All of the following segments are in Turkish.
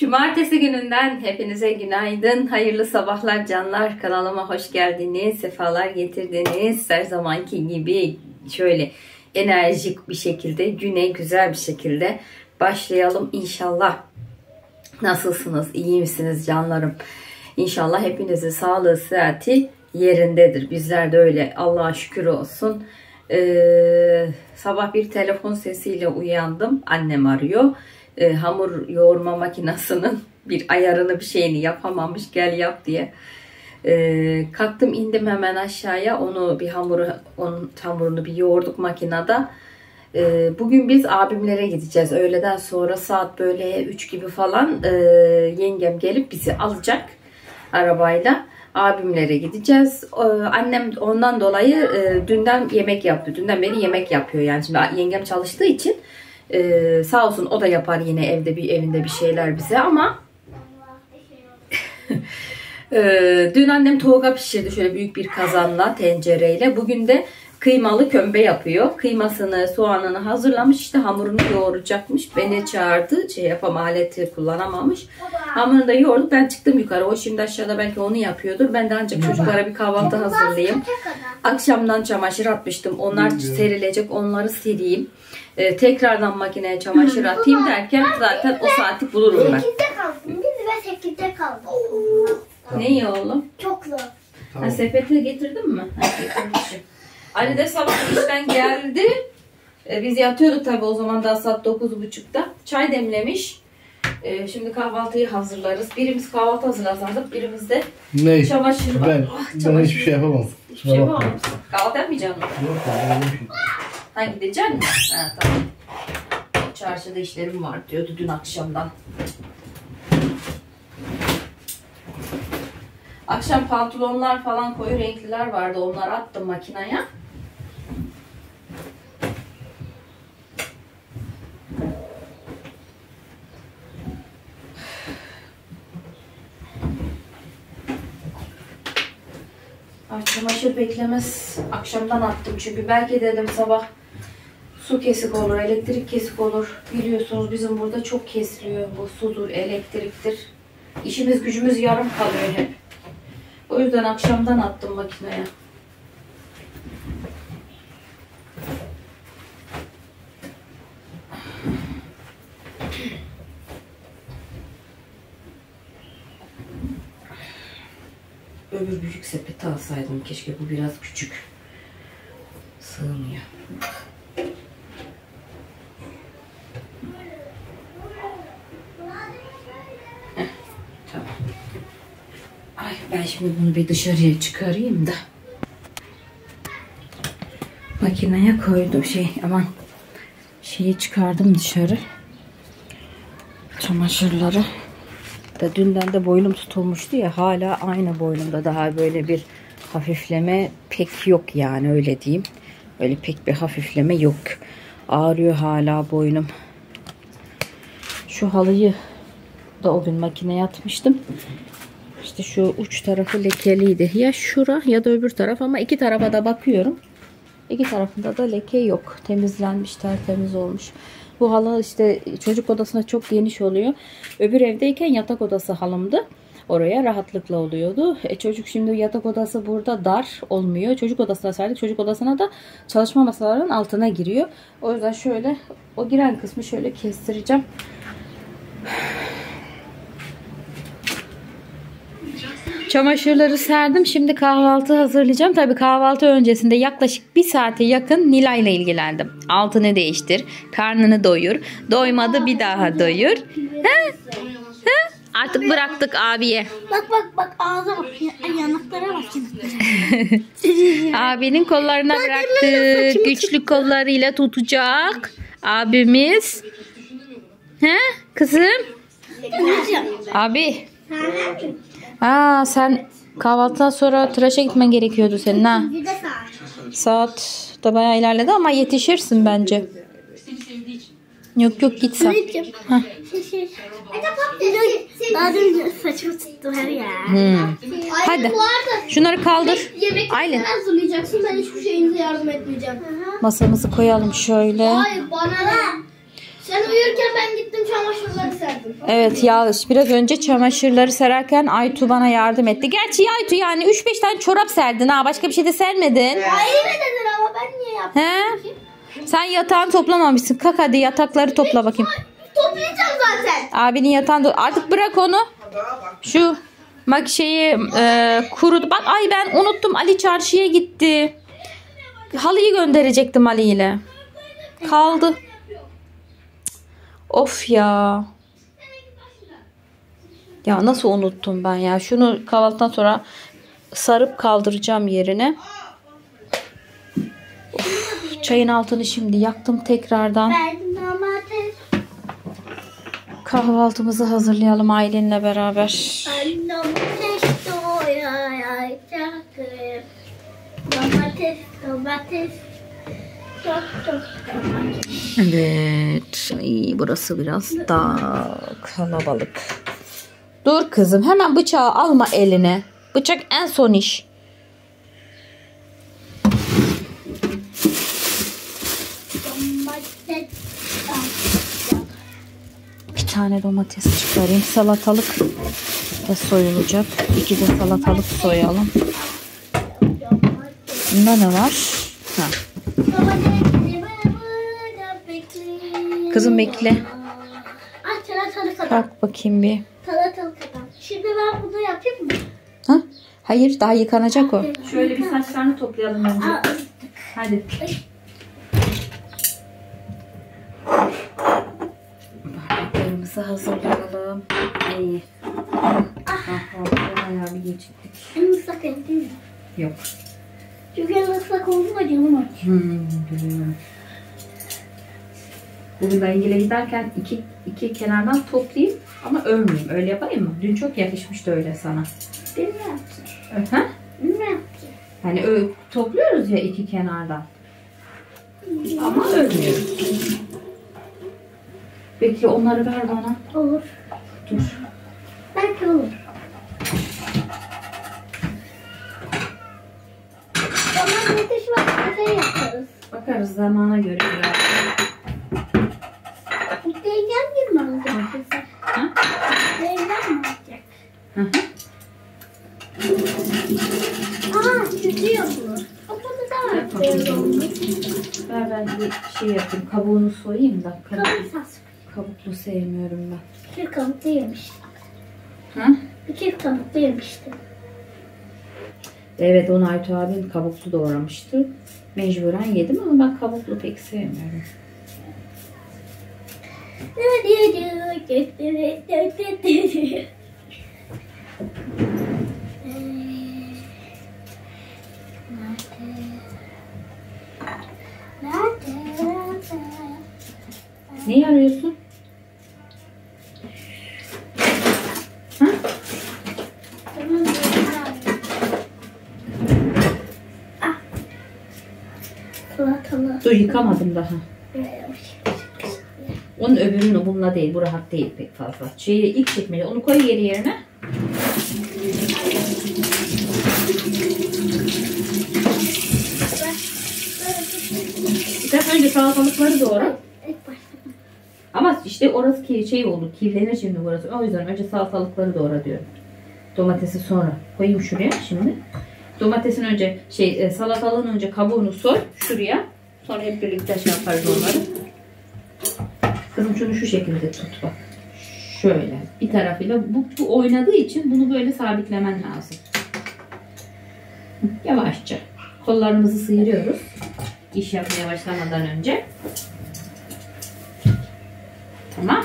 Cumartesi gününden hepinize günaydın, hayırlı sabahlar canlar. Kanalıma hoş geldiniz, sefalar getirdiniz. Her zamanki gibi şöyle enerjik bir şekilde, güne güzel bir şekilde başlayalım inşallah. Nasılsınız, iyi misiniz canlarım? İnşallah hepinizin sağlığı, sıhhati yerindedir. Bizler de öyle, Allah'a şükür olsun. Sabah bir telefon sesiyle uyandım, annem arıyor. Hamur yoğurma makinesinin bir ayarını, bir şeyini yapamamış, gel yap diye. Kalktım, indim hemen aşağıya, onun hamurunu bir yoğurduk makinede. Bugün biz abimlere gideceğiz. Öğleden sonra saat böyle 3 gibi falan yengem gelip bizi alacak arabayla. Abimlere gideceğiz. Annem ondan dolayı dünden yemek yaptı. Dünden beri yemek yapıyor yani. Şimdi yengem çalıştığı için sağ olsun o da yapar yine evinde bir şeyler bize ama dün annem toğga pişirdi şöyle büyük bir kazanla, tencereyle. Bugün de kıymalı kömbe yapıyor. Kıymasını, soğanını hazırlamış, işte hamurunu yoğuracakmış. Beni çağırdı. Aleti kullanamamış. Hamurunu da yoğurduk. Ben çıktım yukarı. O şimdi aşağıda belki onu yapıyordur. Ben de ancak çocuklara bir kahvaltı hazırlayayım. Akşamdan çamaşır atmıştım. Onlar serilecek. Onları sileyim. Tekrardan makineye çamaşır atayım derken zaten o saati bulurum ben. 8'de kalktım. Biz ve 8'de kaldık. Ne iyi oğlum? Çoklu. Tamam. Sepeti getirdin mi? Ali de sabah işten geldi. Biz yatıyorduk tabii o zaman daha saat 9.30'da. Çay demlemiş. Şimdi kahvaltıyı hazırlarız. Birimiz kahvaltı hazırlarsanız birimiz de ne? Çamaşır var. Ben hiçbir şey yapamam. Hiçbir şey yapamam. Kahvaltı yapmayacak mısın? Yok ben şey. Ha, gideceksin mi? Ha, tamam. Çarşıda işlerim var diyordu dün akşamdan. Akşam pantolonlar falan, koyu renkliler vardı. Onları attım makineye. Çamaşır beklemez. Akşamdan attım çünkü belki dedim sabah su kesik olur, elektrik kesik olur. Biliyorsunuz bizim burada çok kesiliyor. Bu sudur, elektriktir. İşimiz gücümüz yarım kalıyor hep. O yüzden akşamdan attım makineye. Öbür büyük sepeti alsaydım keşke, bu biraz küçük. Sığmıyor. Tamam. Ay ben şimdi bunu bir dışarıya çıkarayım da. Makineye koydum aman şeyi çıkardım dışarı. Çamaşırları. Da dünden de boynum tutulmuştu ya, hala aynı boynumda, daha böyle bir hafifleme pek yok yani, öyle diyeyim. Öyle pek bir hafifleme yok. Ağrıyor hala boynum. Şu halıyı da o gün makineye atmıştım. İşte şu uç tarafı lekeliydi. Ya şura ya da öbür taraf, ama iki tarafa da bakıyorum. İki tarafında da leke yok. Temizlenmiş, tertemiz olmuş. Bu halı işte çocuk odasına çok geniş oluyor. Öbür evdeyken yatak odası halımdı. Oraya rahatlıkla oluyordu. Çocuk şimdi yatak odası burada dar olmuyor. Çocuk odasına sardık. Çocuk odasına da çalışma masalarının altına giriyor. O yüzden şöyle o giren kısmı şöyle kestireceğim. Çamaşırları serdim. Şimdi kahvaltı hazırlayacağım. Tabii kahvaltı öncesinde yaklaşık bir saate yakın Nilay ile ilgilendim. Altını değiştir, karnını doyur. Doymadı bir daha doyur. He? He? Artık bıraktık abiye. Bak ağza bak. Yanaklara bak. Abinin kollarına bıraktık. Güçlü kollarıyla tutacak abimiz. He? Kızım? Abi. Sen kahvaltıdan sonra tıraşa gitmen gerekiyordu senin ha. Saat da bayağı ilerledi ama yetişirsin bence. Yok git sen. Daha dün saçımı tuttum her yer. Hadi şunları kaldır. Yemekleri hazırlayacaksın, ben hiçbir şeyinize yardım etmeyeceğim. Masamızı koyalım şöyle. Hayır bana ne? Sen uyurken ben gittim çamaşırları serdim. Evet Yağız biraz önce çamaşırları sererken Aytu bana yardım etti. Gerçi Aytu yani 3-5 tane çorap serdin ha, başka bir şey de sermedin. Hayır dedin ama ben niye yaptım? He? Sen yatağını toplamamışsın. Kalk hadi yatakları topla bakayım. Toplayacağım zaten. Abinin yatağını artık bırak onu. Şu bak şeyi kurudu. Bak ay ben unuttum, Ali çarşıya gitti. Halıyı gönderecektim Ali ile. Kaldı. Of ya. Ya nasıl unuttum ben ya. Şunu kahvaltıdan sonra sarıp kaldıracağım yerine. Of, çayın altını şimdi yaktım tekrardan. Ben domates. Kahvaltımızı hazırlayalım ailenle beraber. Ben domates doyacağım. Domates. Çok domates. Evet. Ay, burası biraz daha kalabalık. Dur kızım, hemen bıçağı alma eline. Bıçak en son iş. Domates. Bir tane domates çıkarayım. Salatalık da soyulacak. 2 de salatalık soyalım. Bunda ne var? Ha. Kızım bekle. Ah, salatalık adam. Kalk bakayım bir. Salatalık adam. Şimdi ben bunu yapayım mı? Ha? Hayır, daha yıkanacak o. Şöyle bir saçlarını toplayalım önce. Aa, Hadi. Bardaklarımızı hazırlayalım. İyi. Bayağı bir geçirdik. en ıslak el değil mi? Yok. Çünkü en ıslak oldu da canım aç. Biliyorum. Bugün ben İngiliz'e giderken iki kenardan toplayayım ama örmeyeyim. Öyle yapayım mı? Dün çok yakışmıştı öyle sana. Benim ne yaptı? Ha? Benim ne yaptı? Hani topluyoruz ya iki kenardan. Ama örmüyoruz. Bekle, onları ver bana. Olur. Dur. Belki olur. Zaman yetiş vakti şey yaparız. Bakarız zamana göre biraz. Mutlu'ya gibi mi alacaksın sen? Ha? Mutlu'ya mi alacak? Hı hı. Aa, çözüyor bu. O bunu da Yap böyle bakalım. olmuş. Ver ben bir şey yapayım. Kabuğunu soyayım da. Kalırsa Kabuklu sevmiyorum ben. bir kere kabuklu yemiştim. Ha? Bir kere kabuklu yemiştim. Evet, onu Aytu abim kabuklu doğramıştı. Mecburen yedim ama ben kabuklu pek sevmiyorum. Neyi arıyorsun? Ha? Salatalık. Dur, yıkamadım daha. Onun öbürünü bununla değil. Bu rahat değil pek fazla. İlk çekmece. Onu koy yerine. Sen önce salatalıkları doğra. Ama işte orası şey olur. Kirlenir şimdi burası. O yüzden önce salatalıkları doğra diyorum. Domatesi sonra. Koyayım şuraya şimdi. Domatesin önce salatalığın önce kabuğunu soy şuraya. Sonra hep birlikte şey yaparız onları. Kızım şunu şu şekilde tut bak. Şöyle bir tarafıyla bu oynadığı için bunu böyle sabitlemen lazım. Yavaşça. Kollarımızı sıyırıyoruz. İş yapmaya başlamadan önce. Tamam.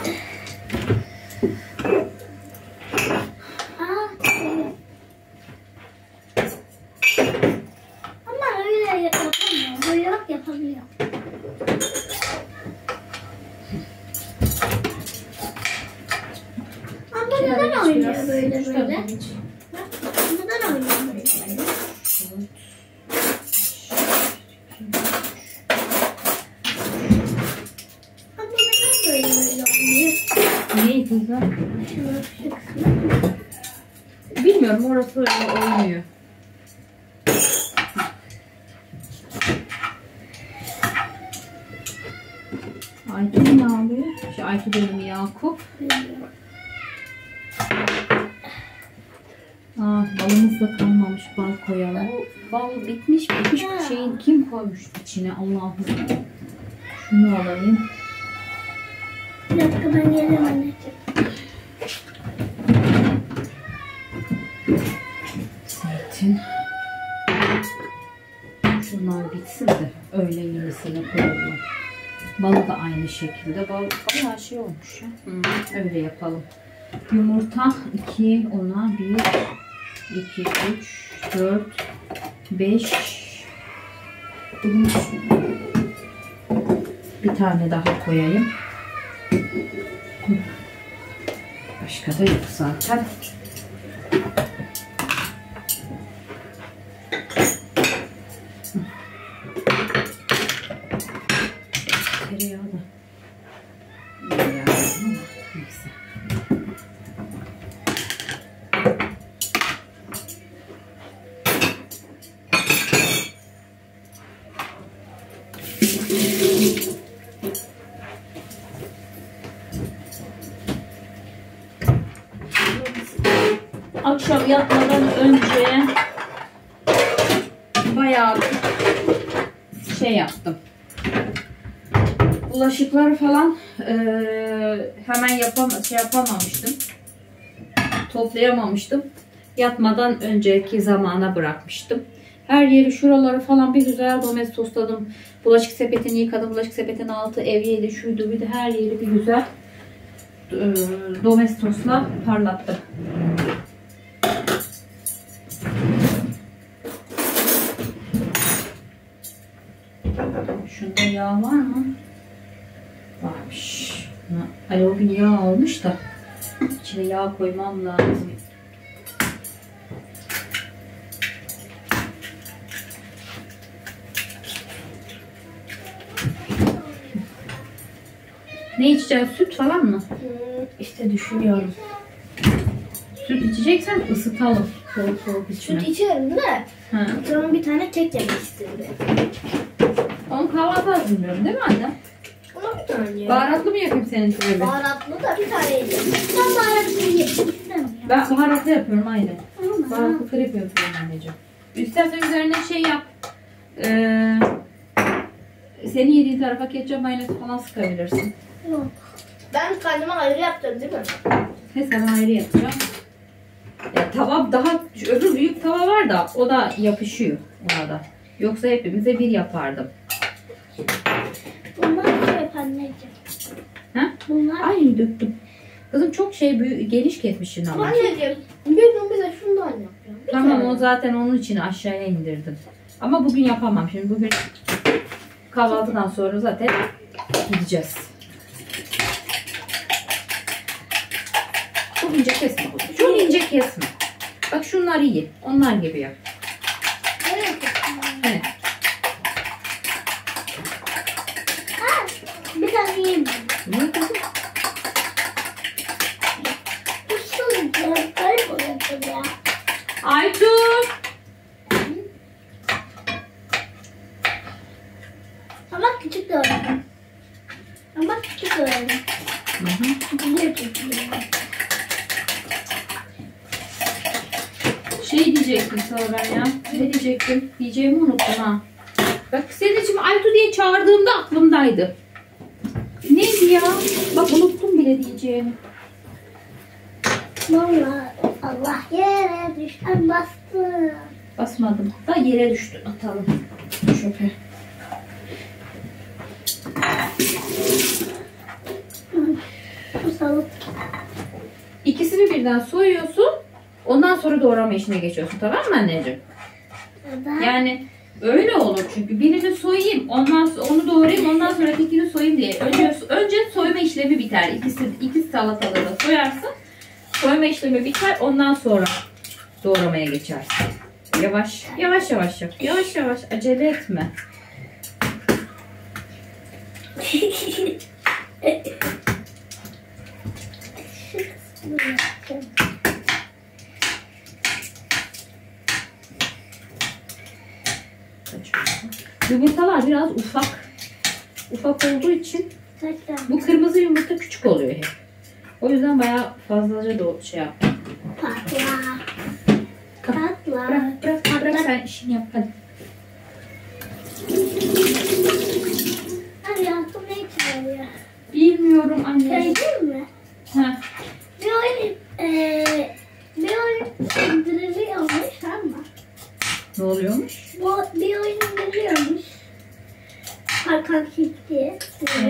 Ama öyle yapamıyor. Böyle bak yapamıyor. Ama neden oynuyor böyle böyle? Neden oynuyor böyle? Ama neden böyle oynuyor? Neyi kızım? Şu kısmı. Bilmiyorum, orası öyle oynuyor. Aytu ne yapıyor? Aytu benim Yakup. Balımız da kalmamış. Bal koyalım. Bal bitmiş. Bu şeyin kim koymuş içine? Allah'ım. Şunu alayım. Bir dakika ben gelirim anneciğim. Zeytin. Şunlar bitsin de öyle yenisini koyalım. Balı da aynı şekilde. Bal bayağı şey olmuş ya. Öyle yapalım. Yumurta 2, ona 1, 2, 3, 4, 5. Bir tane daha koyayım. Başka da yok zaten. Tereyağı da. Neyse. Akşam yatmadan önce bayağı şey yaptım. Bulaşıkları falan hemen yapamamıştım. Toplayamamıştım. Yatmadan önceki zamana bırakmıştım. Her yeri, şuraları falan bir güzel domestosladım. Bulaşık sepetini yıkadım. Bulaşık sepetinin altı evyeydi, şuydu, bir de her yeri bir güzel domestosla parlattım. Şunda yağ var mı? Varmış. Ali o gün yağ almış da içine yağ koymam lazım. Ne içeceğiz? Süt falan mı? İşte düşünüyorum. Süt içeceksen ısıtalım. Soğuk soğuk içme. Süt içiyorum da. Sonra bir tane kek yemek istedim. Onu kahvaltı hazırlıyorum değil mi anne? Ona bir tane yiyorum. Baharatlı mı yapayım senin türlü? Baharatlı da bir tane yiyeceğim. Ben baharatlı yiyeyim. Ben baharatlı yapıyorum aynen. Ama. Baharatlı krep yapıyorum anneciğim. İstersen üzerine şey yap. Senin yediğin tarafa ketçap mayonez falan sıkabilirsin. Yok. Ben kendime ayrı yaptım değil mi? Sen ayrı yapacağım. Ya, tava daha öbür büyük tava var da o da yapışıyor ona da. Yoksa hepimize bir yapardım. Bunlar hep anneciğim. Ha? Bunlar. Ay döktüm. Kızım çok şey büyük, geniş kesmişsin ama. Anneciğim bir gün bize şundan yapacağım. Tamam o zaten onun için aşağıya indirdim. Ama bugün yapamam. Şimdi bugün kahvaltıdan sonra zaten gideceğiz. Çok ince kesme. Çok ince kesme. Bak şunlar iyi. Onlar gibi yap. Evet. Evet. Bir tane yiyeyim. Ne kızım? Usulü garip oluyor ya. Aytu. Ama küçük de öğrendim. Ama küçük de öğrendim. Şey diyecektim sonra ya. Ne diyecektim? Diyeceğimi unuttum ha. Bak senin için Aytu diye çağırdığımda aklımdaydı. Neydi ya? Bak unuttum bile diyeceğimi. Vallahi Allah yere düşen bastı. Basmadım. Da yere düştü. Atalım. Çöpe. Bu salık. İkisini birden soyuyorsun. Ondan sonra doğrama işine geçiyorsun. Tamam mı anneciğim? Ben Yani öyle olur çünkü. Birini soyayım. Ondan sonra onu doğrayayım. Ondan sonra ikini soyayım diye. Önce soyma işlemi biter. İki salatalığı da soyarsın. Soyma işlemi biter. Ondan sonra doğramaya geçersin. Yavaş yavaş yavaş yap. Yavaş yavaş. Acele etme. Yumurtalar biraz ufak. Ufak olduğu için bu kırmızı yumurta küçük oluyor hep. O yüzden bayağı fazlaca da şey yaptım. Patla. Katla. Bırak sen işini yap hadi. Hadi yaktım ne için oluyor? Bilmiyorum anne. Söyleyeyim mi? Ha. Bir oyun indiriliyormuş, tamam mı? Ne oluyormuş? Bir oyun indiriliyormuş. Hakan Kik diye.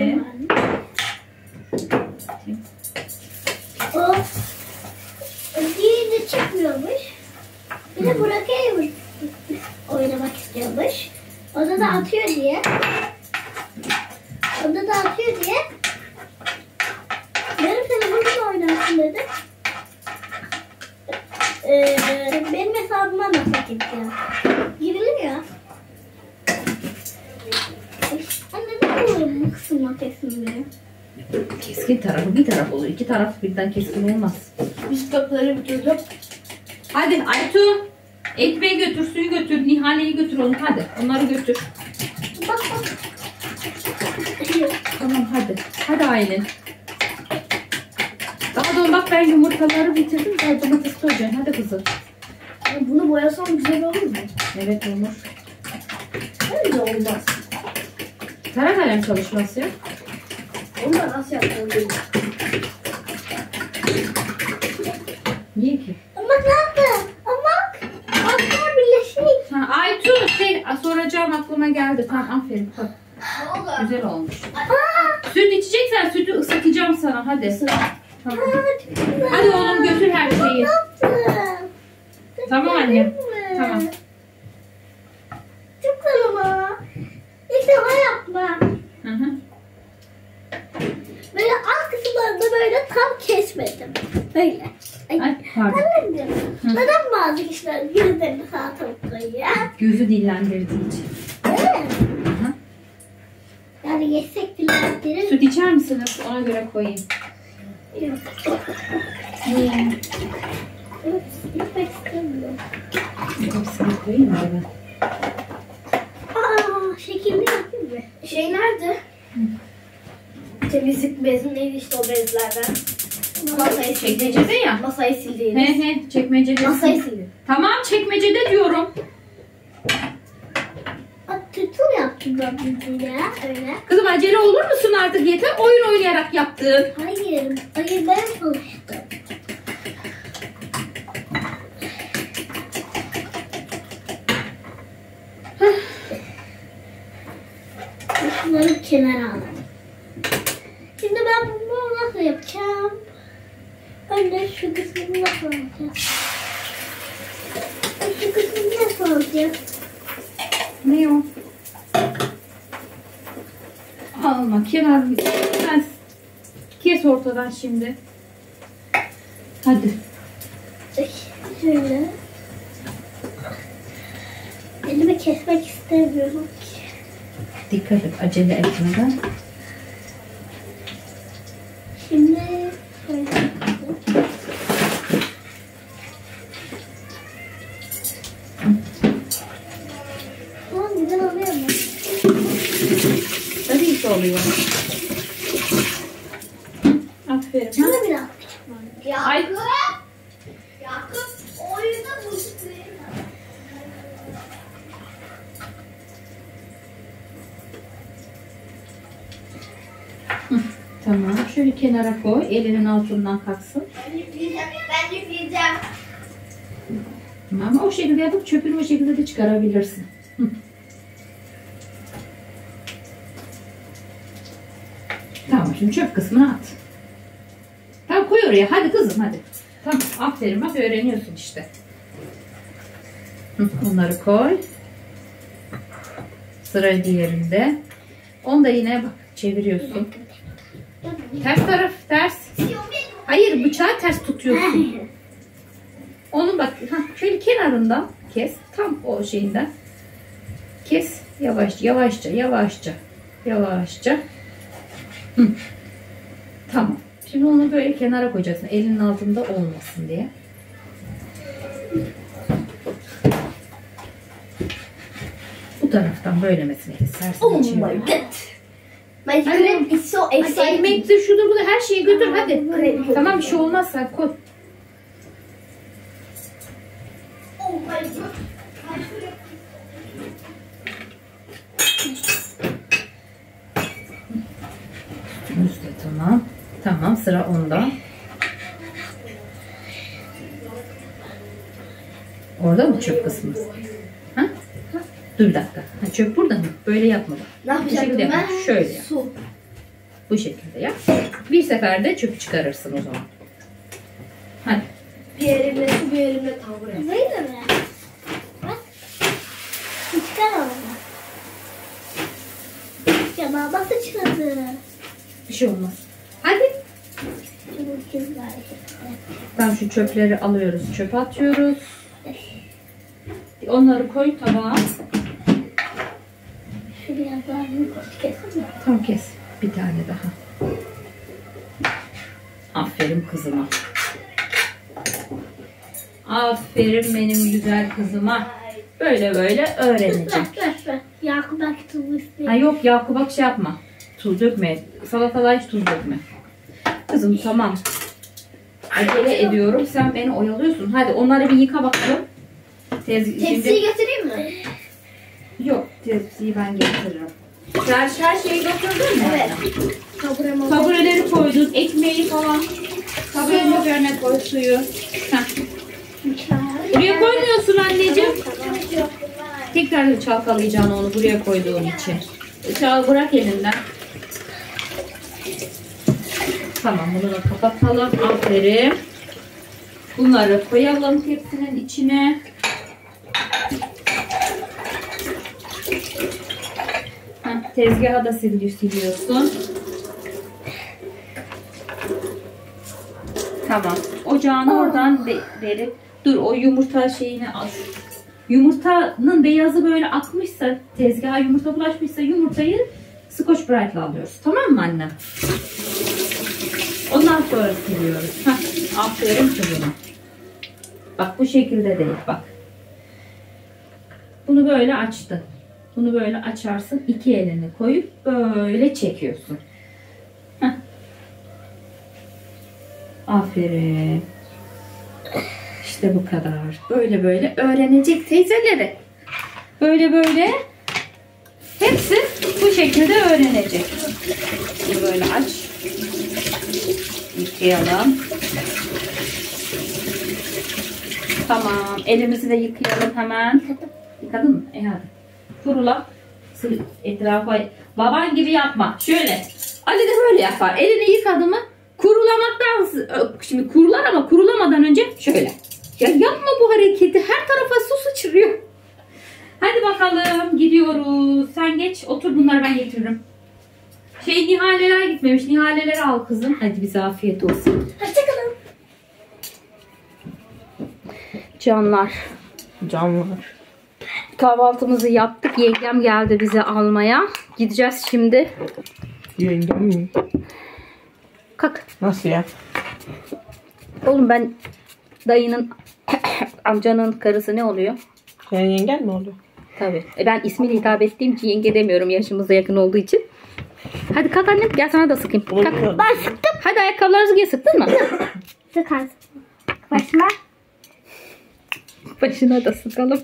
O diğeri çıkmıyormuş. Bir de Burak Eylül oynamak istiyormuş. Onda da atıyor diye. Benim telefonumla oynarsın dedim. Benim hesabıma nasıl gidiyor? Giriliyor. Neden oluyor bu kısımla kesilmiyor? Keskin tarafı bir taraf olur. İki taraf birden keskin olmaz. Biz kapıları bitirdim. Hadi Aytu. Ekmeği götür, suyu götür, Nihale'yi götür onu hadi. Onları götür. Bak. Tamam hadi. Hadi Aylin. Daha da bak ben yumurtaları bitirdim. Daha domates koyacağım. Hadi kızım. Bunu boyasam güzel olur mu? Evet olur. Öyle olmaz. Kara kalem çalışması ya. Onu da nasıl yapacağım? Niye ki? Ama ne yaptın? Ama altlar birleşik. Ha, Aytu soracağım aklıma geldi. Tamam aferin. Bak. Ne oldu? Güzel olmuş. Süt içeceksen sütü ısıtacağım sana hadi. Tamam. Hadi oğlum götür her şeyi. Tamam anne. Tamam. Çok güzel ama. İlk defa yapma. Hı hı. Böyle alt kısımlarında böyle tam kesmedim. Böyle. Ay pardon. Anladım. Neden bazı kişiler gözlerini sağa koyuyor? Gözü dillendirdiği için. Değil mi? Hı hı. Yani yesek dilendirir. Süt içer misiniz? Ona göre koyayım. Yok. Niye? Evet, gitmek istemiyorum. Hepsini koyayım mı ben? Şekilli yapayım mı? Şey nerede? Temizlik bezi neydi işte o bezlerden? Masayı Çekmecede ya. Masayı He sildiğiniz. he çekmecede. Masayı sildim. Tamam çekmecede diyorum. Tütün yaptım ben bildiğine öyle. Kızım acele olur musun artık yeter oyun oynayarak yaptın. Hayır ben çalıştım. Şunları kenara alalım. Şimdi ben bunu nasıl yapacağım? Önce şu kısmını nasıl alacağım? Şu kısmını nasıl alacağım? Ne o? Alma kenar. Sen kes ortadan şimdi. Hadi. Şöyle. Elimi kesmek istemiyorum ki. Dikkat et acele etmeden. Şimdi şöyle yapalım. Tamam güzel oluyor mu? Tabii ki oluyor. Aferin. Sana biraz küçük var. Ay. Yakup oyunda müzik verir. Tamam. Şöyle kenara koy. Elinin altından kalksın. Ben yükleyeceğim. Ama o şekilde yapıp çöpünü o şekilde de çıkarabilirsin. Hı. Tamam şimdi çöp kısmını at. Tamam koy oraya. Hadi kızım hadi. Tamam aferin bak öğreniyorsun işte. Hı, onları koy. Sıra diğerinde. Onu da yine bak çeviriyorsun. Ters taraf ters. Hayır bıçağı ters tutuyorsun. Onu bak şöyle kenarından kes. Tam o şeyinden. Kes. Yavaşça. Hı. Tamam. Şimdi onu böyle kenara koyacaksın. Elinin altında olmasın diye. Bu taraftan böylemesine kesersin. Oh my içeri. god. My crepe is so Hadi exciting. ekmektir şudur budur her şeyi götür hadi. Krep. Tamam bir şey olmaz sen koy. Oh sıra onda. Orada mı çöp kısmı? Ha? Dur bir dakika. Ha, çöp burada mı? Böyle yapma. Ne yapacaktım Yap. ben? Şöyle yap. Su. Bu şekilde yap. Bir seferde çöpü çıkarırsın o zaman. Hadi. Bir elimle su, bir elimle tabure. Böyle mi? Bak. Çıkar orada. Ya nasıl çıkardı? Bir şey olmaz. Hadi. Çok güzel. Tamam, şu çöpleri alıyoruz. Çöpe atıyoruz. Onları koy tabağa. Şu biraz daha büyük olsun. Kesin mi? Tam kes. Bir tane daha. Aferin kızıma. Aferin benim güzel kızıma. Böyle böyle öğrenecek. Ver. Yakup belki tuzu istiyor. Ha yok Yakup, bak şey yapma. Tuz dökme. Salatalığa hiç tuz dökme. Kızım tamam. Acele ediyorum. Sen beni oyalıyorsun. Hadi onları bir yıka bakalım. Tepsiyi getireyim mi? Yok, tepsiyi ben getiririm. Her şeyi götürdün mü? Evet. Taburem oldu. Tabureleri koydun, ekmeği falan. Taburenin üzerine koy suyu. Heh. Buraya koymuyorsun anneciğim. Tekrar çalkalayacaksın onu buraya koyduğun için. Bırak elinden. Tamam, bunu da kapatalım. Aferin. Bunları koyalım tepsinin içine. Tezgahı da siliyorsun. Tamam. Ocağını oradan verip dur, o yumurta şeyini al. Yumurtanın beyazı böyle akmışsa, tezgaha yumurta bulaşmışsa yumurtayı Scotch Brite'la alıyoruz. Tamam mı annem? Ondan sonra siliyoruz. Aferin kızıma. Bak bu şekilde değil bak. Bunu böyle açtın. Bunu böyle açarsın. İki elini koyup böyle çekiyorsun. Heh. Aferin. İşte bu kadar. Böyle böyle öğrenecek teyzeleri. Böyle böyle hepsi bu şekilde öğrenecek. Bunu böyle aç. Yıkayalım. Tamam. Elimizi de yıkayalım hemen. Yıkadın mı? Hadi. Kurula. Etrafa. Baban gibi yapma. Şöyle. Ali de böyle yapar. Elini yıkadı mı kurulamaktan, şimdi kurular ama kurulamadan önce şöyle. Ya yapma bu hareketi. Her tarafa su sıçrıyor. Hadi bakalım gidiyoruz. Sen geç otur, bunları ben getiririm. Nihaleler gitmemiş. Nihaleleri al kızım. Hadi bize afiyet olsun. Hoşçakalın. Canlar. Kahvaltımızı yaptık. Yengem geldi bizi almaya. Gideceğiz şimdi. Yengem mi? Kalk. Nasıl ya? Oğlum ben dayının amcanın karısı ne oluyor? Senin yengen mi oluyor? Tabii. Ben ismiyle hitap ettiğim için yenge demiyorum, yaşımıza yakın olduğu için. Hadi kalk annem, gel sana da sıkayım. Kalk. Ben sıktım. Hadi ayakkabılarınızı giy, sıktın mı? Sıkarsın. Başıma. Başına da sıkalım.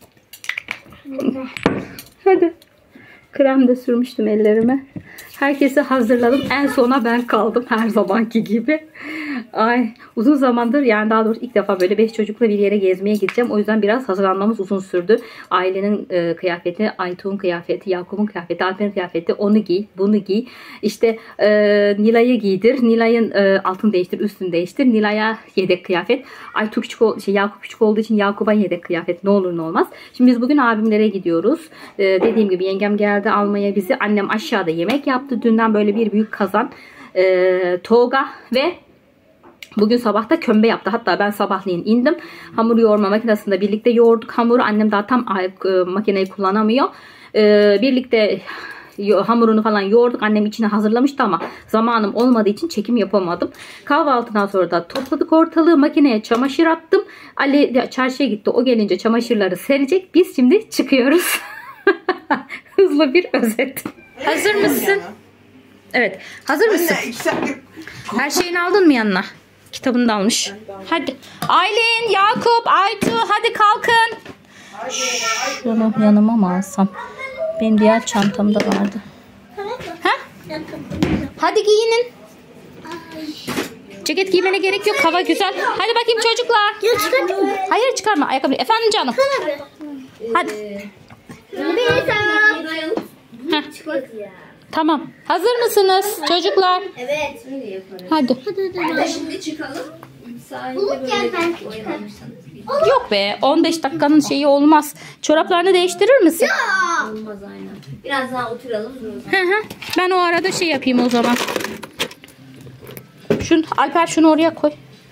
Hadi. Krem de sürmüştüm ellerime. Herkesi hazırladım. En sona ben kaldım her zamanki gibi. Ay, uzun zamandır, yani daha doğrusu ilk defa böyle 5 çocukla bir yere gezmeye gideceğim. O yüzden biraz hazırlanmamız uzun sürdü. Ailenin kıyafeti, Aytuğ'un kıyafeti, Yakup'un kıyafeti, Alper'in kıyafeti, onu giy, bunu giy. İşte Nilay'ı giydir. Nilay'ın altını değiştir, üstünü değiştir. Nilay'a yedek kıyafet. Aytuğ küçük Yakup küçük olduğu için Yakup'a yedek kıyafet. Ne olur ne olmaz. Şimdi biz bugün abimlere gidiyoruz. Dediğim gibi yengem geldi almaya bizi. Annem aşağıda yemek yaptı. Dünden böyle bir büyük kazan toga ve bugün sabah da kömbe yaptı. Hatta ben sabahleyin indim. Hamur yoğurma makinesinde birlikte yoğurduk hamuru. Annem daha tam makineyi kullanamıyor. Birlikte hamurunu falan yoğurduk. Annem içine hazırlamıştı ama zamanım olmadığı için çekim yapamadım. Kahvaltıdan sonra da topladık ortalığı. Makineye çamaşır attım. Ali çarşıya gitti. O gelince çamaşırları serecek. Biz şimdi çıkıyoruz. Hızlı bir özet. Hazır mısın? Evet. Hazır mısın? Her şeyini aldın mı yanına? Kitabını da almış. Hadi. Aylin, Yakup, Aytu hadi kalkın. Şunu yanıma mı alsam? Benim diğer çantamda vardı. Ha? Hadi giyinin. Ceket giymene gerek yok. Hava güzel. Hadi bakayım çocuklar. Ya çıkartayım mı? Hayır çıkarma ayakkabı. Efendim canım. Hadi. Heh. Tamam. Hazır mısınız çocuklar? Evet. Hadi. Şimdi çıkalım. Sahilde Bulut gel ben böyle çıkarım. oynarsanız Yok be 15 dakikanın şeyi olmaz. Çoraplarını değiştirir misin? olmaz aynen. Biraz daha oturalım. Hı hı. Ben o arada şey yapayım o zaman. Alper şunu oraya koy.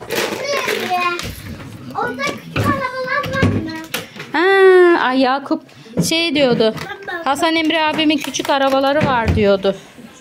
Orada küçük arabalar var mı? Ha, ay Yakup şey diyordu. Hasan Emre abimin küçük arabaları var diyordu.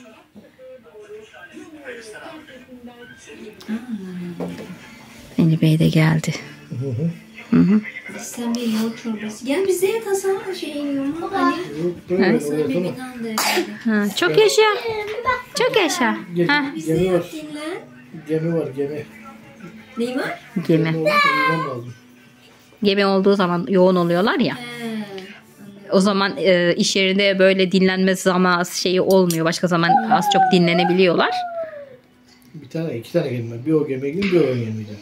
Ali Bey de geldi. Sen bir yoğurt çorbası. Gel bize yat Hasan. Şeyin yoğurma. Hani. Sen bir binan de. Ha, çok yaşa. Çok yaşa. Ha, Bize Gemi var. yat dinlen. Gemi var gemi. Neyi var? gemi. Uyumam lazım. Gemi olduğu zaman yoğun oluyorlar ya. O zaman iş yerinde böyle dinlenme zamanı şeyi olmuyor. Başka zaman az çok dinlenebiliyorlar. Bir tane iki tane gemi var. Bir o gemiye gideyim bir o gemiye gideyim.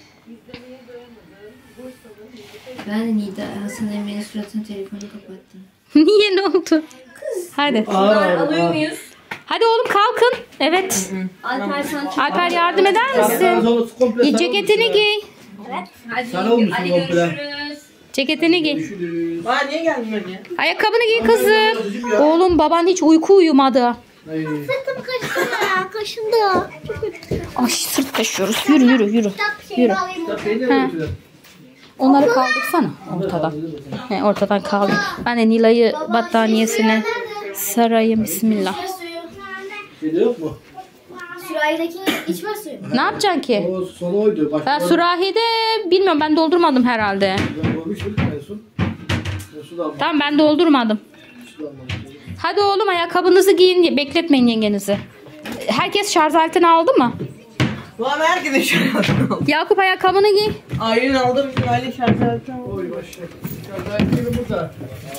Ben de Nida Hasan Emre'nin suratına telefonu kapattım. Niye ne oldu? Hadi. Alıyor muyuz? Hadi oğlum kalkın. Evet. Alper sen çık. Alper yardım eder misin? Ceketini giy. Hadi, Sen olmuşsun hadi komple. görüşürüz. Ceketini giy. Aa niye gelmedin ya? Ayakkabını giy kızım. Oğlum baban hiç uyku uyumadı. Ay, Sırtım kaşındı ya. Kaşındı. Ay sırt taşıyoruz. Yürü yürü yürü. Kitap şeyini alayım. peynir Ha. götürelim. Onları kaldırsana ortadan. He, ortadan kaldır. Ben de Nilay'ı battaniyesine sarayım. Bismillah. Şeyde yok mu? Sürahideki içme suyu. Ne yapacaksın ki? O sonu oydu. Başka Ben sürahide bilmiyorum ben doldurmadım herhalde. Ben koymuştum en son. Ben su da almadım. Tamam ben doldurmadım. Su da almadım. Hadi oğlum ayakkabınızı giyin. Bekletmeyin yengenizi. Herkes şarj aletini aldı mı? Ulan herkese şarj aldım. Yakup ayakkabını giy. Ailenin aldığım için aile şarj aldım. Oy başı. Şarjı gibi burada.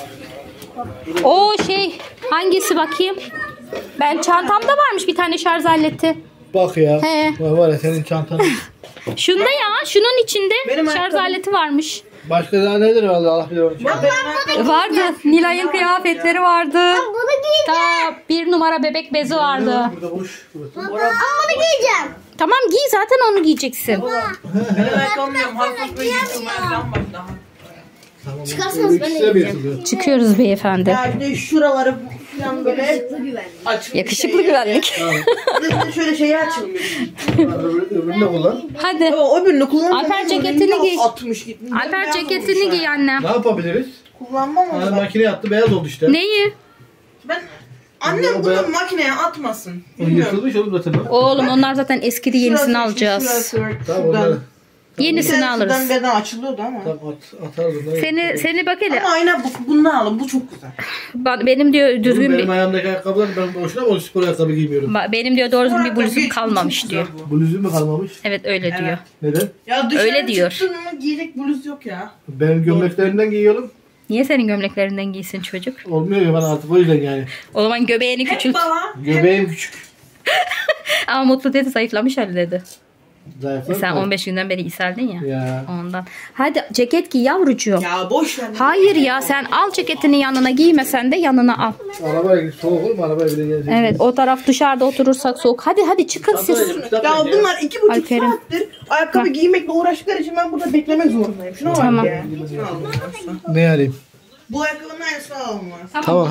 O şey hangisi bakayım? Ben çantamda varmış bir tane şarj aleti. Bak ya. He. Var ya senin çantanın. Şunda ya şunun içinde Benim şarj ayakkabım- aleti varmış. Başka daha nedir vallahi Allah bilir onun için. Vardı. Nilay'ın kıyafetleri vardı. Bunu giyeceğim. Ta bir numara bebek bezi vardı. Burada boş. Burası. Ama bunu giyeceğim. Tamam giy zaten onu giyeceksin. Benim ayakkabım yok. Hafif böyle gittim. Ayaklarım bak daha. Tamam. Çıkarsanız ben de İkisi de bir giyeceğim. yatılıyor. Çıkıyoruz beyefendi. Ya bir de şuraları falan böyle açılmış. Yakışıklı güvenlik. Bir de şöyle şeyi açılmış. Öbürünü de kullan. Hadi. O öbürünü kullanmam. Alper ceketini giy. 60 gitmiş. Alper ceketini giy annem. Ne yapabiliriz? Kullanmam onu Hani ben. makineye attı beyaz oldu işte. Neyi? Ben annem O bunu ben- makineye atmasın. O Bilmiyorum. yırtılmış oğlum zaten. Oğlum onlar zaten eskidi yenisini Şurası işte, alacağız. şurası, Tamam şuradan. onları. Yenisini alırız. Şuradan beden açılıyordu ama. Tamam atarız onları. Seni bak hele. Ama aynen bundan alın. Bu çok güzel. Benim diyor düzgün Benim bir ayağımdaki ayakkabılar ben boşuna mı o spor ayakkabı giymiyorum? benim diyor doğru düzgün bir bluzum Ayakkabı kalmamış çok diyor. güzel bu. Bluzum mu kalmamış? Evet öyle diyor. Neden? Ya dışarı Öyle diyor. çıktın mı giyecek bluz yok ya. Benim gömleklerimden giyiyorum. Niye senin gömleklerinden giysin çocuk? Olmuyor ya bana artık o yüzden yani. O zaman göbeğini Hep küçült. baba. Göbeğim küçük. Ama Mutlu dedi zayıflamış Ali dedi. Zayıflar Sen mı? 15 günden beri isheldin ya. Ya. Ondan. Hadi ceket giy yavrucuğum. Ya boş ver. Hayır ya sen al ceketini yanına giymesen de yanına al. Arabaya gidip soğuk olur mu? Arabaya bile gelecek. Evet o taraf dışarıda oturursak soğuk. Hadi çıkın siz. Ya bunlar 2,5 Alper'in. saattir ayakkabı giymekle uğraştıkları için ben burada beklemek zorundayım. Şuna bak Tamam. ya. Şunu almam. Ne alayım? Bu ayakkabının aynısını almaz. Tamam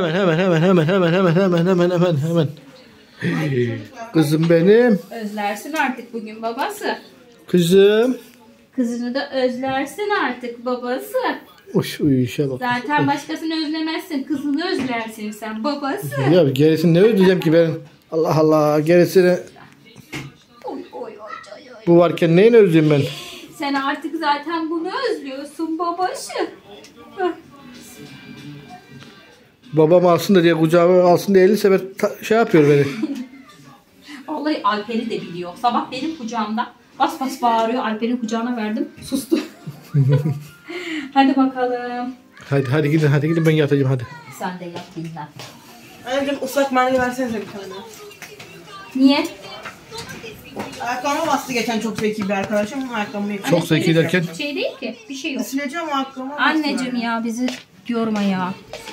hemen. Kızım benim. Özlersin artık bugün babası. Kızım. Kızını da özlersin artık babası. Uş uyuşa bak. Zaten başkasını özlemezsin. Kızını özlersin sen babası. Ya gerisini ne ödeyeceğim ki ben? Allah Allah gerisini Oy, oy, oy, oy, oy. bu varken neyini özleyeyim ben? Sen artık zaten bunu özlüyorsun babası. Hah. Babam alsın da diye kucağıma alsın diye 50 sefer şey yapıyor beni. Vallahi Alper'i de biliyor. Sabah benim kucağımda bas bas bağırıyor. Alper'in kucağına verdim. Sustu. Hadi bakalım. Hadi gidin ben yatacağım hadi. Sen de yat dinlen. Anneciğim ıslak mendil versenize bir tane. Niye? Ayakkabıma bastı geçen çok zeki bir arkadaşım. Ayakkabımı yıkadı. Çok zeki derken. Şey değil ki. Bir şey yok. Sileceğim ayakkabıma bastı. Anneciğim ya bizi yorma ya.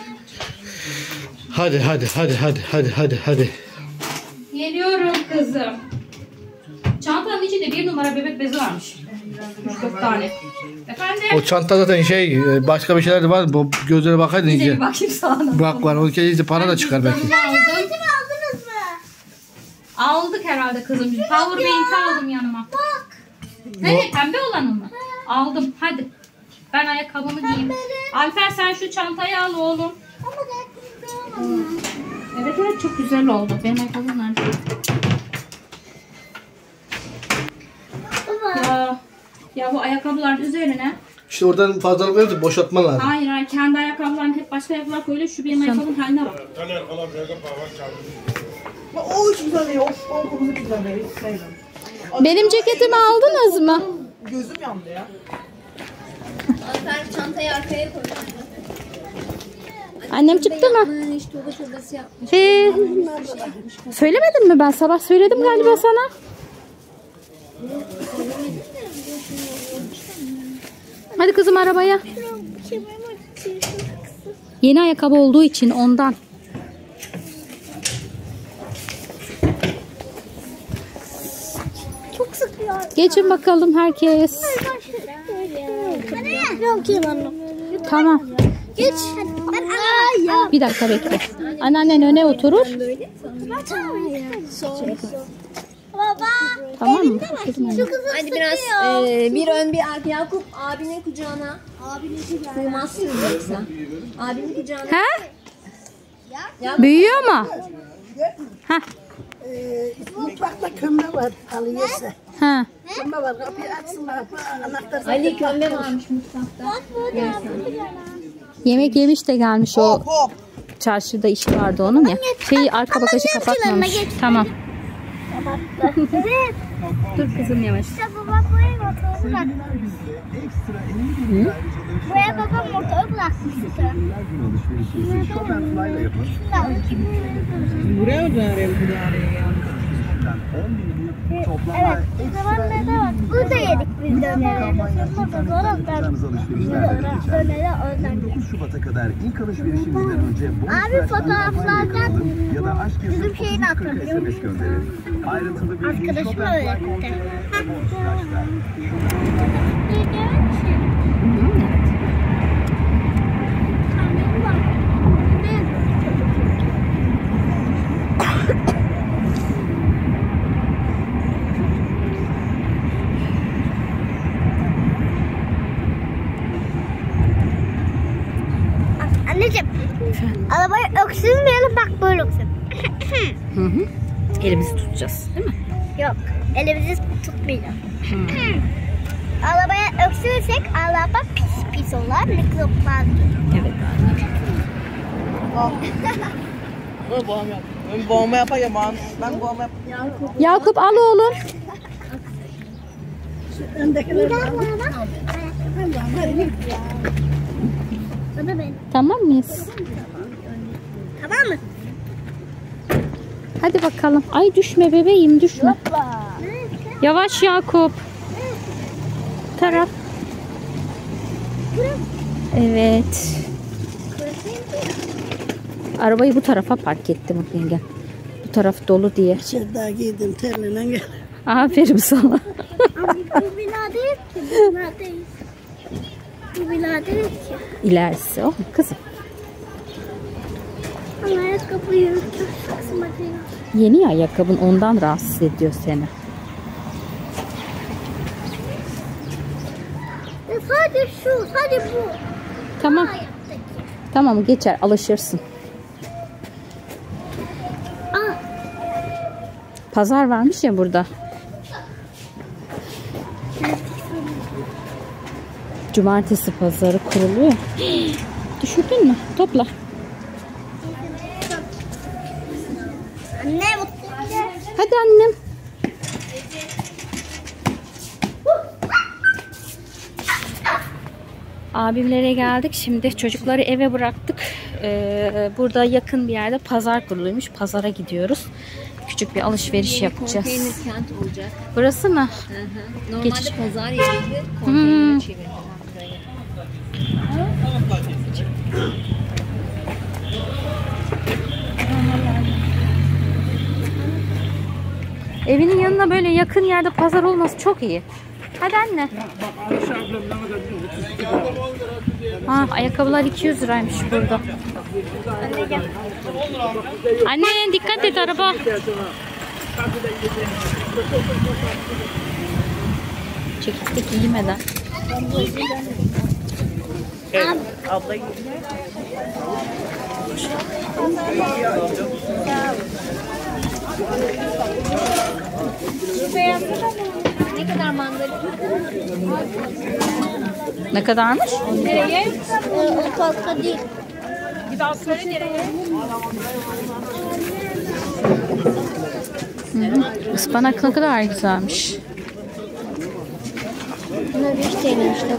Hadi. Geliyorum kızım. Çantanın içinde 1 numara bebek bezi varmış. 3-4 tane. Efendim? O çanta zaten başka bir şeyler de var. Bu gözlere bakaydın Bir iyice. bakayım sana. Bak var. O kez para da çıkar belki. Aldınız mı? Aldık herhalde kızım. Powerbank'i aldım yanıma. Bak. Ne pembe olanı mı? Aldım. Hadi. Ben ayakkabımı giyeyim. Alper sen şu çantayı al oğlum. Ama ben Evet çok güzel oldu. Benim ayakkabım nerede? Ya bu ayakkabıların üzerine. İşte oradan fazlalık verip boşaltman lazım. Hayır kendi ayakkabıların hep başka ayakkabılar koyuyor. Şu benim ayakkabımın haline bak. O hiç güzel değil. O kokusu güzel değil. Hiç sevmem. Benim ceketimi aldınız mı? Gözüm yandı ya. Alper çantayı arkaya koy. Annem çıktı mı? Hiç tuğba çorbası yapmış. Söylemedim mi ben? Sabah söyledim galiba sana. Hadi kızım arabaya. Yeni ayakkabı olduğu için ondan. çok sıkıyor. Geçin bakalım herkes. Yok ki annem. Tamam. Geç. Ben Bir dakika bekle. Anneannen öne oturur. Baba. Tamam mı? Şu kızı Hadi biraz bir ön bir arka. Yakup abinin kucağına. Sığmazsın yoksa. Abinin kucağına. He? Büyüyor mu? Ha. Mutfakta kömbe var alıyorsa. Ha. Kömbe var kapıyı açsınlar. Anahtar Ali kömbe varmış mutfakta. Yemek yemiş de gelmiş o. Hop. Çarşıda işi vardı onun ya. Arka bagajı kapatmamış. Tamam. Evet. Dur kızım yavaş. İşte babam buraya motoru bırakmış. Buraya babam motoru bırakmıştı. Buraya mı dönerim bu araya ya? Evet. O zaman ne de var? Burada yedik biz döneri. Sonra döneri öğrendik. 9 Şubat'a kadar ilk alışverişimizden önce Abi fotoğraflardan ya da aşk yazıp bizim şeyini 30-40 hatırlıyorum. SMS gönderin. Ayrıntılı bir Arkadaşım öğretti. Anneciğim, arabayı öksürmeyelim bak böyle öksür. Elimizi tutacağız değil mi? Yok, elimizi tutmayacağız. Arabaya öksürürsek araba pis olur, mikroplar. Evet. Ben boğama yap. Ben boğama yapayım. Ben boğama yap. Yakup al oğlum. Tamam mıyız? Tamam mı? Hadi bakalım. Ay düşme bebeğim düşme. Yavaş Yakup. Taraf. Evet. Arabayı bu tarafa park ettim yenge. Bu taraf dolu diye. İçeride giydim terliğine gel. Aferin sana. Bu bina değil ki, bu bina değil. Bu bina değil ki. İlerisi o kızım. Ama ayakkabı yürütür, saksıma değil. Yeni ayakkabın ondan rahatsız ediyor seni. Sadece şu, sadece bu. Tamam. Ayaktaki. Tamam geçer alışırsın. Aa, Pazar varmış ya burada. Cumartesi pazarı kuruluyor. Düşürdün mü? Topla. anne bu. Hadi annem. Abimlere geldik. Şimdi çocukları eve bıraktık. Burada yakın bir yerde pazar kuruluymuş. Pazara gidiyoruz. küçük bir alışveriş yapacağız. Konteyner kent olacak. Burası mı? Hı hı. Normalde Geçiş. pazar yeriydi. Konteyner çevirdiler burayı. Evinin yanına böyle yakın yerde pazar olması çok iyi. Hadi anne. Ha, ayakkabılar 200 liraymış burada. Anne dikkat et araba. Çekildik giymeden. Ne kadar mandalina? Ne kadarmış? O fazla değil. Ispanak ne kadar güzelmiş. Bunlar 5 TL işte.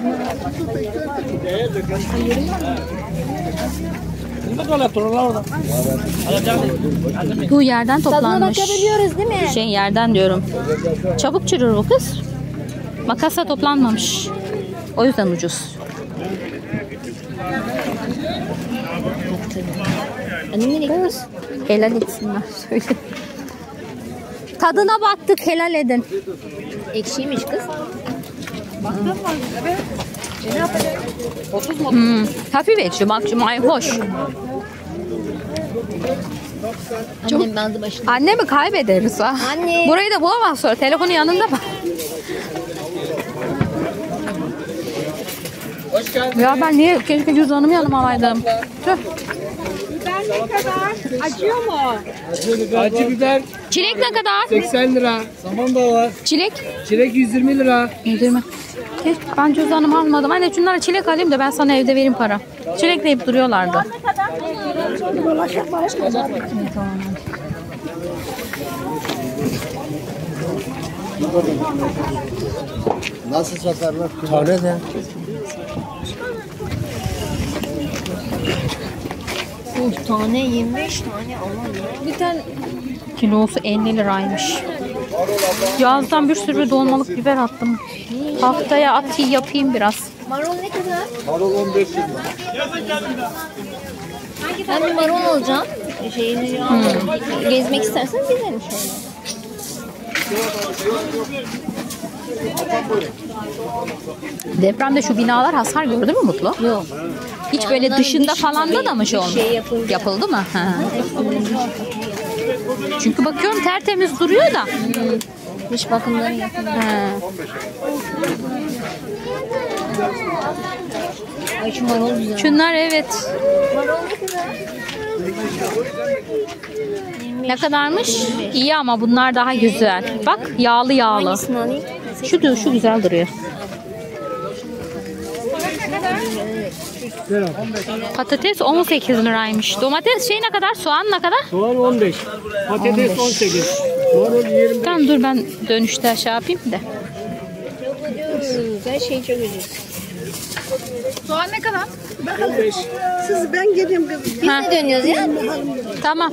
Bu yerden Tadına toplanmış. bakabiliyoruz değil mi? Şey yerden diyorum. Çabuk çürür bu kız. Makasla toplanmamış. O yüzden ucuz. Annem nereye gidiyoruz? Helal etsinler. Söyle. Tadına baktık, helal edin. Ekşiymiş kız. Hafif ekşi, bak şu mayhoş. Annem bandı başında. Annemi kaybederiz ha. Anne. Burayı da bulamaz sonra. Telefonun yanında bak. Ya ben niye keşke cüzdanımı yanıma alaydım. Tüh. Acı biber Çilek ne kadar? 80 lira. Saman da var. Çilek? Çilek 120 lira. 120. Ben cüzdanımı almadım. Anne şunlara çilek alayım da ben sana evde vereyim para. Çilek deyip duruyorlardı. Nasıl satarlar? Tane de. Tane 25 tane aman ya. Bir tane kilosu 50 liraymış. Yazdan bir sürü dolmalık biber attım. Haftaya yapayım biraz. Marul ne kadar? Marul 15 lira. Ben bir marul alacağım. Şeyini gezmek istersen gezelim şöyle. Depremde şu binalar hasar gördü mü Mutlu? Yok. Hiç böyle ondan dışında dış falan da mı şey olmuş? şey yapıldı. Yapıldı mı? Ha. Çünkü bakıyorum tertemiz duruyor da. Dış bakımları yapıldı. Ha. Ay şu marul güzel. Şunlar evet. Marul ne kadar? Ne kadarmış? İyi ama bunlar daha güzel. Bak yağlı yağlı. Hangisini alayım? Şu güzel duruyor. Patates 18 liraymış. Domates ne kadar? Soğan ne kadar? Soğan 15. Patates 18. Marul 20. Tamam dur ben dönüşte aşağı yapayım da. Çok ucuz. Her şey çok ucuz. Siz ben geleyim kızım. Biz de dönüyoruz ya. Tamam.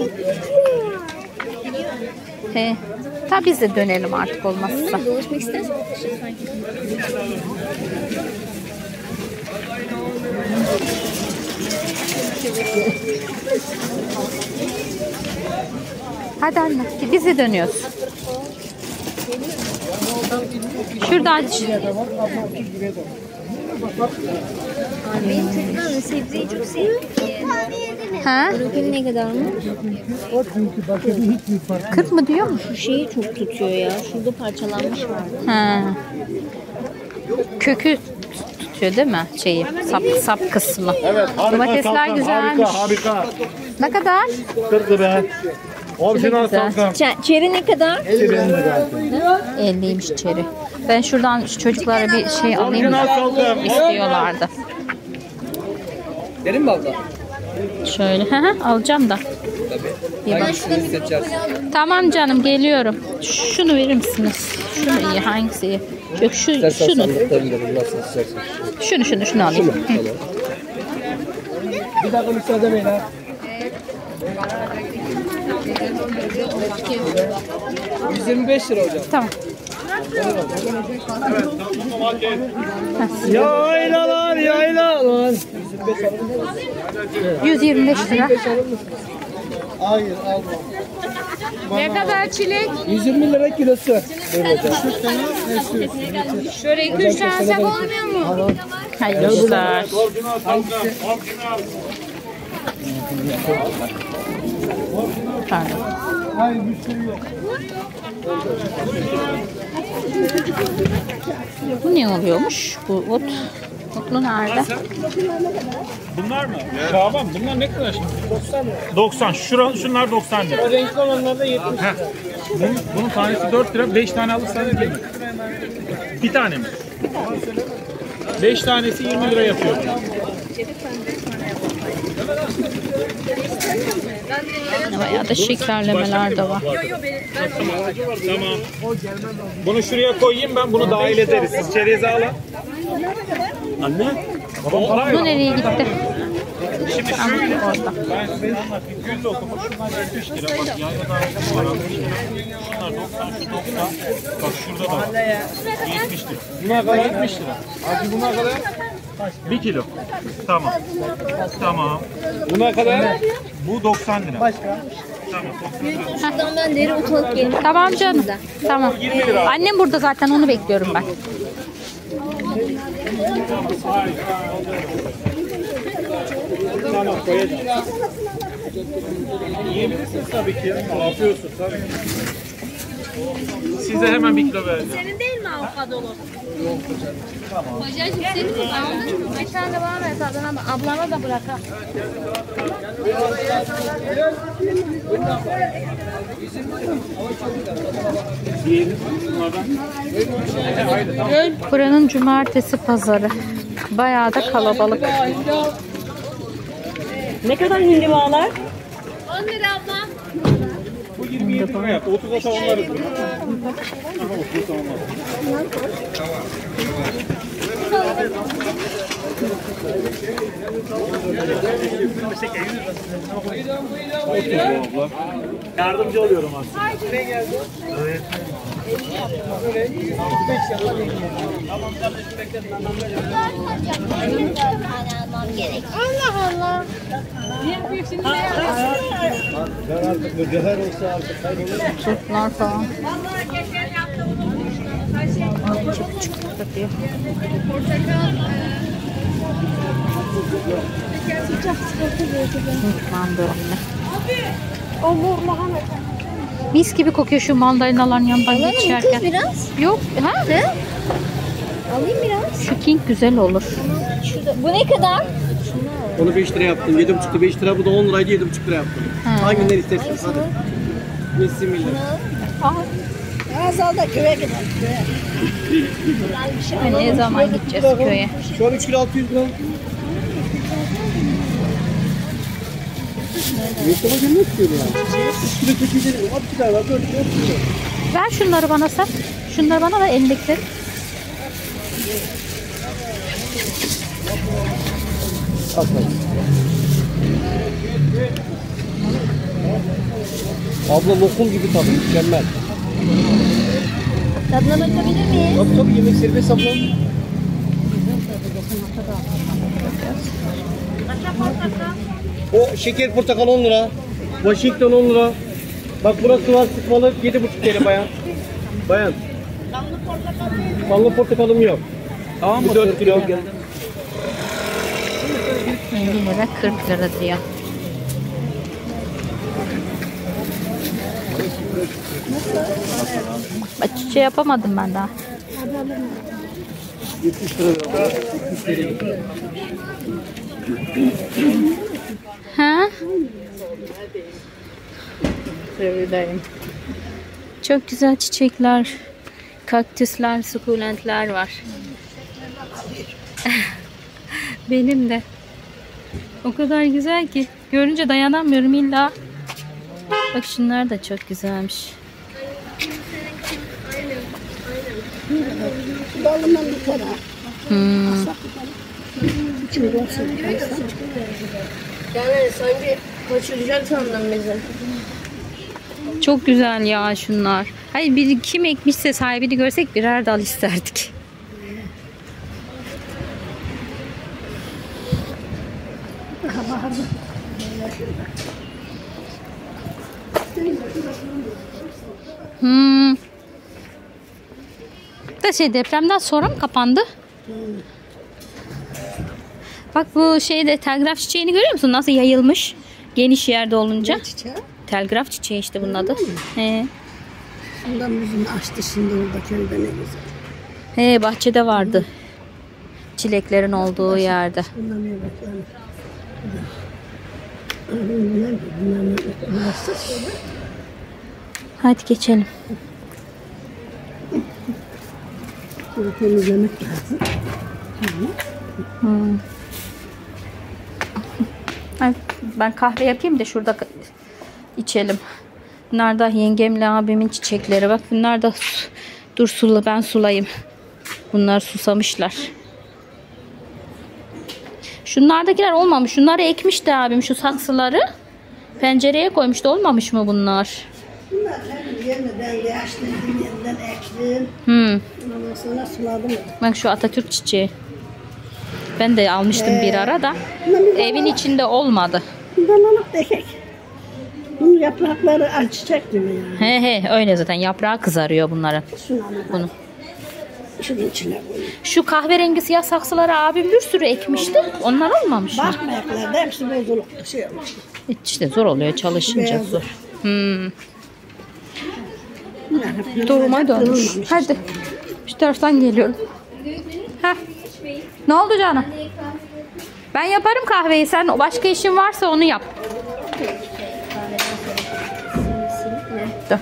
He. Tabii biz de dönelim artık olmazsa. Bunları dolaşmak istersen şey fark Hadi anne. Biz de dönüyoruz. Şurada aç. Benim çocuklarım sebzeyi çok seviyor ki. Ha? Brokoli ne kadar mı? 40 mı diyor mu? Şu şeyi çok tutuyor ya. Şurada parçalanmış var. Ha. Kökü tutuyor değil mi? Şeyi, sap kısmı. Evet, harika. Domatesler salkım, güzelmiş. Harika. Ne kadar? 40 lira. Orijinal Güzel. salkım. Çeri ne kadar? 50'ymiş çeri. Ben şuradan şu çocuklara bir şey alayım Orijinal mı? salkım. İstiyorlardı. Derin mi abla? Şöyle alacağım da. Bir bak. Tamam canım geliyorum. Şunu verir misiniz? Şunu iyi hangisi iyi? Yok şunu. Şunu alayım. Hı. Bir dakika müsaade edemeyin ha. 125 lira hocam. Tamam. Yaylalar yaylalar. 125 lira. Hayır alma. Ne kadar çilek? 120 lira kilosu. Şöyle 2-3 tane sak olmuyor mu? Hayırlı işler. Pardon. Hayır müşteri yok. Bu ne oluyormuş? Bu ot. Otlu nerede? Bunlar mı? Şaban bunlar ne kadar şimdi? 90. Şunlar 90 lira. O renkli olanlar da 70 lira. Bunun tanesi 4 lira. 5 tane alırsanız değil mi? Bir tane mi? 5 tanesi 20 lira yapıyor. Bayağı da şekerlemeler de var. Tamam. Bunu şuraya koyayım ben bunu dahil ederiz. Siz çerezi alın. Anne. Bu nereye gitti? Şimdi şöyle. Ben size anlatayım. Gül lokumu şunlar 70 lira. Bak yayladan var 60 lira. Şunlar 90 şu 90. Bak şurada da var. 70 lira. Buna kadar 70 lira. Acı buna kadar. 1 kilo. Tamam. Tamam. Buna kadar. Bu 90 lira. Başka. Tamam 90 lira. Şuradan ben deri otalık gelin. Tamam canım. Tamam. 20 lira. Annem burada zaten, onu bekliyorum ben. Tamam koyacağım. Yiyebilirsiniz tabii ki. Afiyolsun tabii. Size hemen 1 kilo vereceğim. Senin değil mi avokadolu? Bacacığım senin mi? Aldın mı? Bir tane de bana ver tadına. Ablana da bırak ha. Buranın cumartesi pazarı. Bayağı da kalabalık. Ne kadar hindibalar? 10 lira abla. Bu 27 lira yaptı. 30'a tamamlarız bunu. Aha 30'a tamamlarız. Yardımcı oluyorum aslında. Evet. Allah Allah. Ben artık mücevher olsa artık kaybolur. Çocuklar falan. Küçük satıyor. Mandalina. Mis gibi kokuyor şu mandalinaların yanından geçerken. Kız biraz. Yok. Ha? Ne? Alayım biraz. Şu king güzel olur. Şurada. Bu ne kadar? Onu 5 lira yaptım. 7,5'tu 5 lira. Bu da 10 liraydı 7,5 lira yaptım. Ha. Hanginden istersiniz? Hadi. Bismillah. Azal da köye gidelim. Ne zaman gideceğiz köye? Şu an 3 kilo 600 gram. Reklama gelmek istiyorum ya. 3 kilo 850 gram. Hadi 2 tane var. 4 kilo 4 kilo. Ver şunları bana sen. Şunları bana da elindekileri. Abla lokum gibi tadı. Mükemmel. Tadına bakabilir miyim? Tabii tabii yemek serbest abla. O şeker portakal 10 lira. Washington 10 lira. Bak burası var sıkmalı 7,5 TL bayan. Bayan. Ballı portakalım yok. Tamam mı? 4 kilo. 50 lira 40 lira diyor. Bak şey yapamadım ben daha. 70 lira. Ha? Çok güzel çiçekler, kaktüsler, sukulentler var. Benim de. O kadar güzel ki. Görünce dayanamıyorum illa. Bak şunlar da çok güzelmiş. Balından bir tane. Yani sanki kaçıracak sandım bizi. Çok güzel ya şunlar. Hayır, biri kim ekmişse sahibini görsek birer dal isterdik. Da depremden sonra mı kapandı? Bak bu şeyde telgraf çiçeğini görüyor musun? Nasıl yayılmış? Geniş yerde olunca. Telgraf çiçeği işte bunun adı. He. Bundan yüzünü açtı şimdi orada köyde, ne güzel. He, bahçede vardı. Çileklerin olduğu yerde. Bundan ne bakıyorum. Hadi geçelim. Bunu temizlemek lazım. Ay, ben kahve yapayım da şurada içelim. Bunlar da yengemle abimin çiçekleri. Bak bunlar da dur sula, ben sulayayım. Bunlar susamışlar. Şunlardakiler olmamış. Şunları ekmişti abim, şu saksıları. Pencereye koymuştu. Olmamış mı bunlar? Bunlar hem yeniden yaşladım, yeniden ektim. Ondan sonra suladım. Bak şu Atatürk çiçeği. Ben de almıştım bir ara da. Evin içinde olmadı. Bundan alıp dekek. Bunun yaprakları açacak değil mi yani? He öyle zaten. Yaprağı kızarıyor bunların. Şunu alalım. Bunu. Şunun içine koyayım. Şu kahverengi siyah saksıları abim bir sürü ekmişti. Onlar olmamış mı? Bakmayaklarda hepsi bozuluk. Şey olmuş. İşte zor oluyor çalışınca Beyaz. zor. Bunlar hep Doğuma dönmüş. kırılmamış. Hadi. Şu taraftan geliyorum. Heh. Ne oldu canım? Ben yaparım kahveyi. Sen başka işin varsa onu yap. Dur.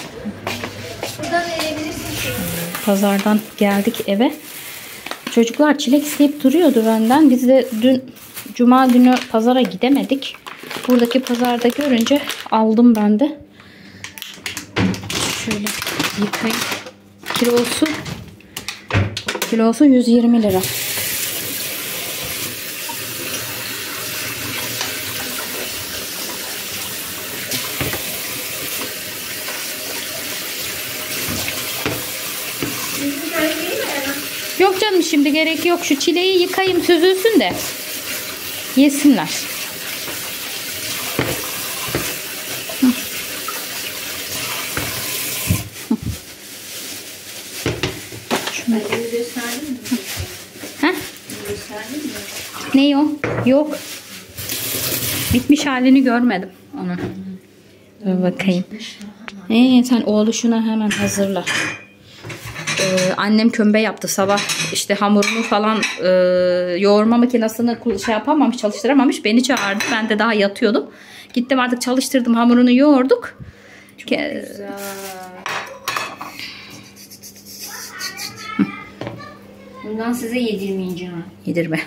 Pazardan geldik eve. Çocuklar çilek isteyip duruyordu benden. Biz de dün cuma günü pazara gidemedik. Buradaki pazarda görünce aldım ben de. Şöyle yıkayayım. Kilosu 120 lira. Yok canım, şimdi gerek yok. Şu çileği yıkayayım, süzülsün de yesinler. Şunu gösterdin mi? Heh? Ne o? Yok. Bitmiş halini görmedim onu. Dur bakayım. Sen oğluşuna hemen hazırla. Annem kömbe yaptı sabah, işte hamurunu falan yoğurma makinesini şey yapamamış, çalıştıramamış, beni çağırdı, ben de daha yatıyordum, gittim artık çalıştırdım, hamurunu yoğurduk. Çok güzel. Bundan size yedirmeyeceğim. Yedirme.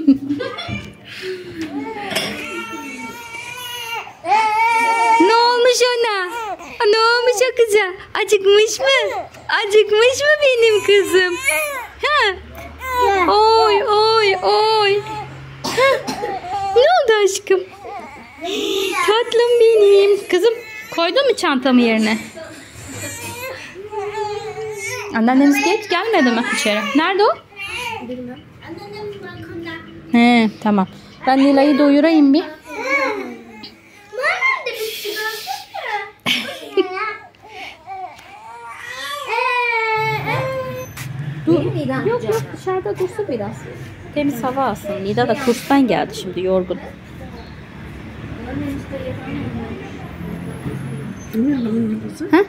Ne olmuş ona? Ne olmuş o kıza? Acıkmış mı? Acıkmış mı benim kızım? Ha? Oy oy oy. Ha? Ne oldu aşkım? Tatlım benim. Kızım, koydun mu çantamı yerine? Anneannemiz geç gelmedi mi içeri? Nerede o? Bilmem. Anneannem balkonda. He, tamam. Ben Nilay'ı doyurayım bir. Nerede bir şey gördün mü? Dur. Yok dışarıda dursun biraz. Temiz hava alsın. Nida da kurstan geldi şimdi, yorgun. Ha?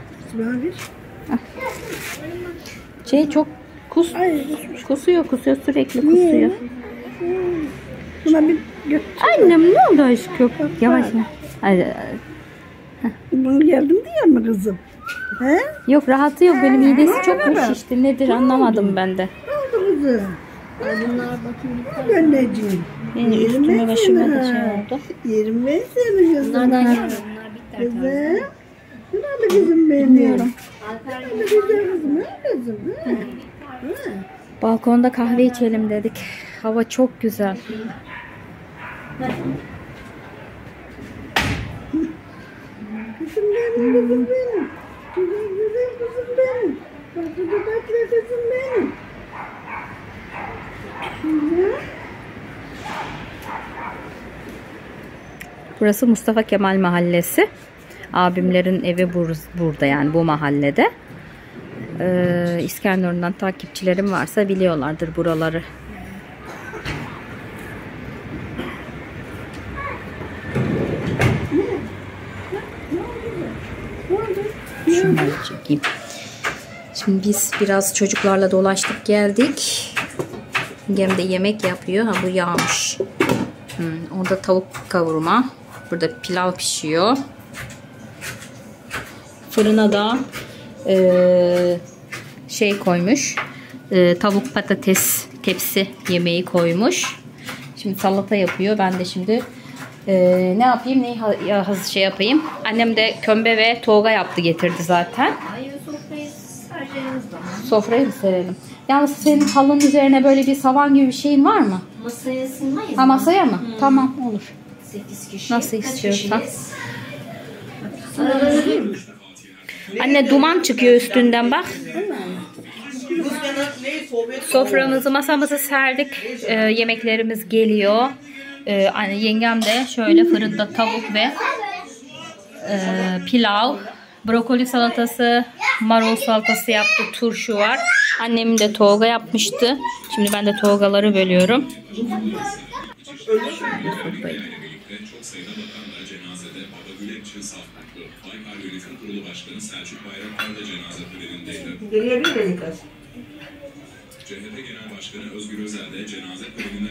Çok kusuyor sürekli kusuyor. Buna bir götür. Annem ne oldu aşkım? Yavaş ya. Hadi. Bunu yardım diyor mu kızım? He? Yok, rahatı yok, benim midesi çok şişti. Nedir anlamadım ben de. Ne oldu kızım? Bunlar bakayım. Anneciğim. Benim üstüme başıma da şey oldu. Yerim ben seni kızım. Bunlardan ha. yemiyorum. Bunlar bitter tarzı. Kızım. Şuna mı kızım benim? Bilmiyorum. Şuna güzel kızım. Ha kızım. Ha. Ha. Balkonda kahve içelim dedik. Hava çok güzel. Kızım benim, kızım benim. Güzel güzel kızım benim. Tatlı dudaklı kızım benim. Burası Mustafa Kemal Mahallesi. Abimlerin evi burada yani bu mahallede. İskenderun'dan takipçilerim varsa biliyorlardır buraları. Şunları çekeyim. Şimdi biz biraz çocuklarla dolaştık geldik. Yengem de yemek yapıyor. Ha bu yağmış. Orada tavuk kavurma. Burada pilav pişiyor. Fırına da şey koymuş. Tavuk patates tepsi yemeği koymuş. Şimdi salata yapıyor. Ben de şimdi ne yapayım? Neyi şey yapayım? Annem de kömbe ve toğga yaptı getirdi zaten. Hayır, sofrayı sereceğiniz zaman. Sofrayı mı serelim? Yalnız senin halının üzerine böyle bir savan gibi bir şeyin var mı? Masaya sığmayız. Ha masaya mı? Tamam olur. 8 kişi. Nasıl Kaç istiyorsan. kişiyiz? Anne duman çıkıyor üstünden bak. Soframızı masamızı serdik. Yemeklerimiz geliyor. Yengem de şöyle fırında tavuk ve pilav, brokoli salatası, marul salatası yaptı, turşu var. Annem de toğga yapmıştı. Şimdi ben de toğgaları bölüyorum. Geriye bir dedik az. CHP Genel Başkanı Özgür Özel de cenaze törenine